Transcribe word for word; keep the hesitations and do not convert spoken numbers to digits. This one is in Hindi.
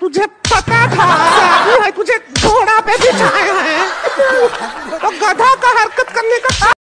तुझे पता था शादी है, तुझे घोड़ा पे बिठाया है तो गधा का हरकत करने का